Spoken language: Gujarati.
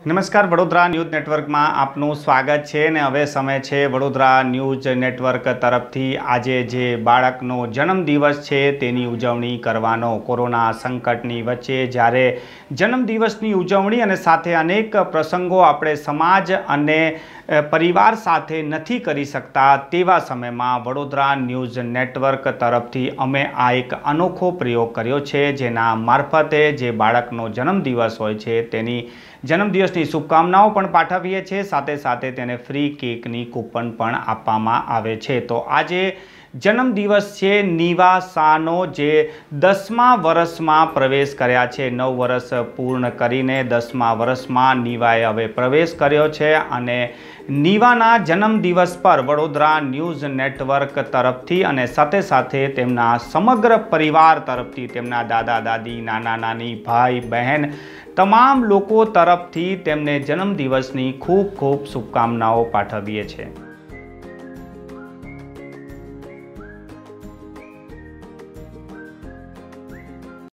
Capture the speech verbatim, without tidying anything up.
નમસ્કાર, વડોદરા ન્યૂઝ નેટવર્કમાં આપનું સ્વાગત છે ને હવે સમય છે વડોદરા ન્યૂઝ નેટવર્ક તરફથી આજે જે બાળકનો જન્મદિવસ છે તેની ઉજવણી કરવાનો। કોરોના સંકટની વચ્ચે જ્યારે જન્મદિવસની ઉજવણી અને સાથે અનેક પ્રસંગો આપણે સમાજ અને પરિવાર સાથે નથી કરી શકતા તેવા સમયમાં વડોદરા ન્યૂઝ નેટવર્ક તરફથી અમે આ એક અનોખો પ્રયોગ કર્યો છે, જેના મારફતે જે બાળકનો જન્મદિવસ હોય છે તેની જન્મદિવસની શુભકામનાઓ પણ પાઠવીએ છીએ, સાથે સાથે તેને ફ્રી કેકની કૂપન પણ આપવામાં આવે છે। તો આજે જન્મદિવસ છે નીવા શાહનો, જે દસમા વર્ષમાં પ્રવેશ કર્યા છે। નવ વર્ષ પૂર્ણ કરીને દસમા વર્ષમાં નીવાએ હવે પ્રવેશ કર્યો છે અને નીવાના જન્મદિવસ પર વડોદરા ન્યૂઝ નેટવર્ક તરફથી અને સાથે સાથે તેમના સમગ્ર પરિવાર તરફથી, તેમના દાદા દાદી, નાના નાની, ભાઈ બહેન, તમામ લોકો તરફથી તેમને જન્મદિવસની ખૂબ ખૂબ શુભકામનાઓ પાઠવીએ છીએ।